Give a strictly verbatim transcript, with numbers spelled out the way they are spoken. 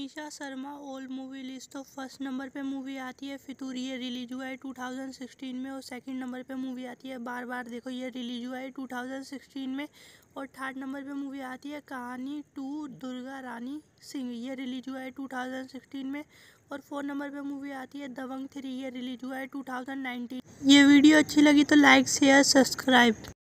Manisha Sharma old movie list. तो first number पे movie आती है फितूर, ये रिलीज हुआ है टू थाउजेंड सिक्सटीन में। और सेकंड नंबर पे मूवी आती है बार बार देखो, ये रिलीज हुआ है टू थाउजेंड सिक्सटीन में। और थर्ड नंबर पे मूवी आती है कहानी टू दुर्गा रानी सिंह, ये रिलीज हुआ है टू थाउजेंड सिक्सटीन में। और फोर्थ नंबर पे मूवी आती है दबंग थ्री, ये रिलीज हुआ है टू थाउजेंड नाइनटीन। ये वीडियो अच्छी लगी तो लाइक शेयर सब्सक्राइब।